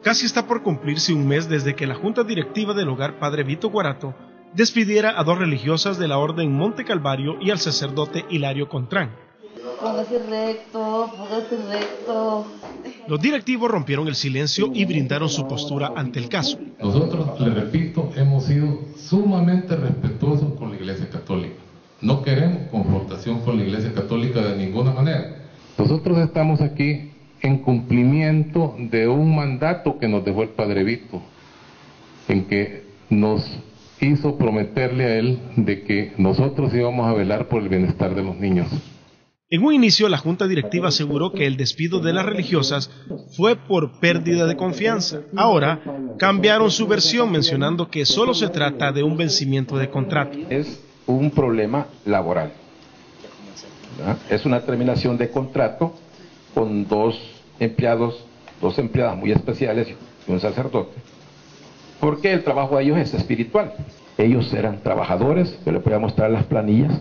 Casi está por cumplirse un mes desde que la Junta Directiva del Hogar Padre Vito Guarato despidiera a 2 religiosas de la Orden Monte Calvario y al sacerdote Hilario Contrán. Póngase recto, póngase recto. Los directivos rompieron el silencio y brindaron su postura ante el caso. Nosotros, le repito, hemos sido sumamente respetuosos con la Iglesia Católica. No queremos confrontación con la Iglesia Católica de ninguna manera. Nosotros estamos aquí en cumplimiento de un mandato que nos dejó el Padre Vito, en que nos hizo prometerle a él de que nosotros íbamos a velar por el bienestar de los niños. En un inicio, la Junta Directiva aseguró que el despido de las religiosas fue por pérdida de confianza. Ahora, cambiaron su versión mencionando que solo se trata de un vencimiento de contrato. Es un problema laboral, ¿verdad? Es una terminación de contrato con 2 empleadas muy especiales y un sacerdote, porque el trabajo de ellos es espiritual. Ellos eran trabajadores, yo les voy a mostrar las planillas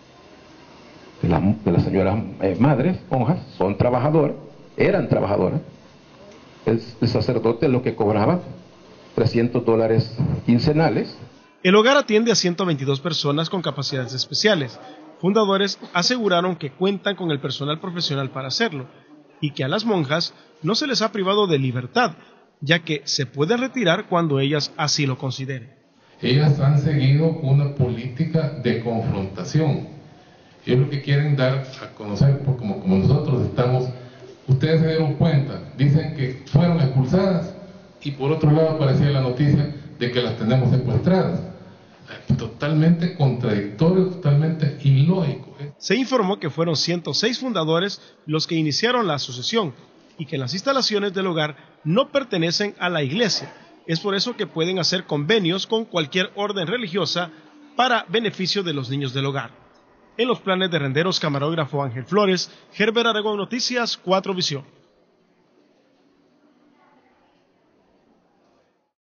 de las señoras madres, monjas, eran trabajadoras. El sacerdote lo que cobraba, $300 quincenales. El hogar atiende a 122 personas con capacidades especiales. Fundadores aseguraron que cuentan con el personal profesional para hacerlo y que a las monjas no se les ha privado de libertad, ya que se pueden retirar cuando ellas así lo consideren. Ellas han seguido una política de confrontación. Ellos lo que quieren dar a conocer, porque como nosotros estamos, ustedes se dieron cuenta, dicen que fueron expulsadas y por otro lado aparecía la noticia de que las tenemos secuestradas. Totalmente contradictorio, totalmente ilógico. Se informó que fueron 106 fundadores los que iniciaron la asociación y que las instalaciones del hogar no pertenecen a la iglesia. Es por eso que pueden hacer convenios con cualquier orden religiosa para beneficio de los niños del hogar. En los planes de Renderos, camarógrafo Ángel Flores, Herbert Aragón, Noticias 4 Visión.